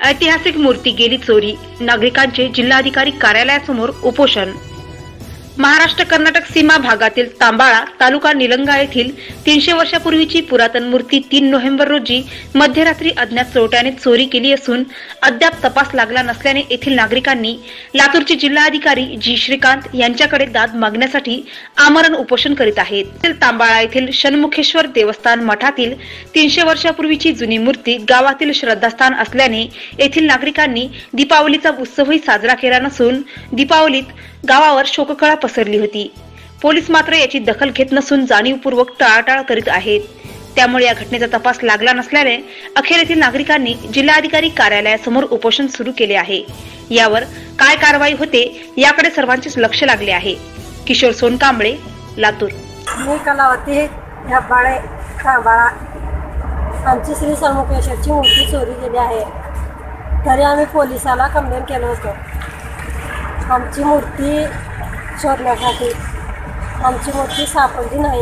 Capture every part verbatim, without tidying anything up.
ऐतिहासिक मूर्ती गेली चोरी, नागरिकांचे जिल्हाधिकारी कार्यालयासमोर उपोषण। महाराष्ट्र कर्नाटक सीमा भागातील तांबाळा तालुका निलंगा येथील तीनशे वर्षापूर्वीची पुरातन मूर्ती तीन नोव्हेंबर रोजी मध्यरात्री अज्ञात चोरट्याने चोरी केली असून अद्याप तपास लागला नसल्याने येथील नागरिकांनी लातूरचे जिल्हाधिकारी जी श्रीकांत यांच्याकडे दाद मागण्यासाठी आमरण उपोषण करीत आहेत। तांबाळा येथील षण्मुखेश्वर देवस्थान मठातील तीनशे वर्षापूर्वीची जुनी मूर्ती गावातील श्रद्धास्थान असल्याने येथील नागरिकांनी दीपावलीचा उत्सवही साजरा केला नसून दीपावलीत गावावर शोककळा पसरली होती। पोलीस मात्र याची दखल घेत नसून जाणीवपूर्वक टाळाटाळ करीत आहेत। त्यामुळे या घटनेचा तपास लागला नसल्याने अखेर येथील नागरिकांनी जिल्हाधिकारी कार्यालयासमोर उपोषण सुरू केले आहे। यावर काय कारवाई होते याकडे सर्वांचेच लक्ष लागले आहे। किशोर सोनकांबळे, लातूर। मी कलावती हेब्बाळे तांबाळा। आमची श्री षण्मुखेश्वरची मूर्ती चोरी गेली आहे, तरी आम्ही पोलिसाला कंप्लेंट केलं होतं। आमची मूर्ती शोधण्यासाठी आमची मूर्ती सापडली नाही,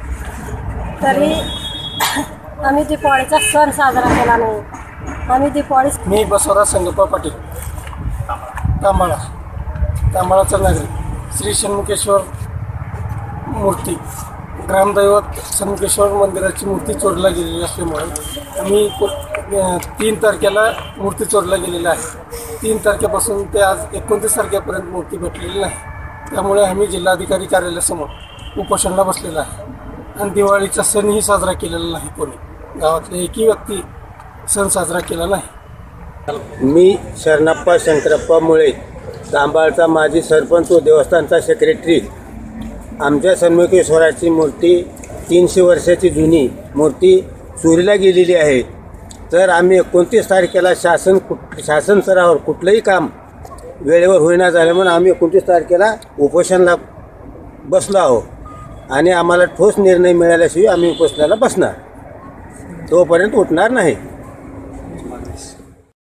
तरी आम्ही दिवाळीचा सण साजरा केला नाही। आम्ही दिवाळी मी बसवराज संगप्पा पाटील, तांबाळा तांबाळाचा नागरिक। श्री षण्मुखेश्वर मूर्ती ग्रामदैवत षण्मुखेश्वर मंदिराची मूर्ती चोरीला गेलेली असल्यामुळे आम्ही तीन तारखेला मूर्ती चोरीला गेलेली आहे। तीन तारखेपासून ते आज एकोणतीस तारखेपर्यंत मूर्ती भेटलेली नाही। त्यामुळे आम्ही जिल्हाधिकारी कार्यालयासमोर उपोषणाला बसलेला आहे आणि दिवाळीचा सणही साजरा केलेला नाही। कोणी गावातले एकही व्यक्ती सण साजरा केला नाही। मी शरणप्पा शंकरप्पा मुळे, तांबाळचा माजी सरपंच व देवस्थानचा सेक्रेटरी। आमच्या षण्मुखेश्वराची मूर्ती तीनशे वर्षाची जुनी मूर्ती चोरीला गेलेली आहे। तर आम्ही एकोणतीस तारखेला शासन कुठ शासन स्तरावर कुठलंही काम वेळेवर होईना झालं म्हणून आम्ही एकोणतीस तारखेला उपोषणाला बसलो आहोत आणि आम्हाला ठोस निर्णय मिळाल्याशिवाय आम्ही उपोषणाला बसणार, तोपर्यंत उठणार नाही।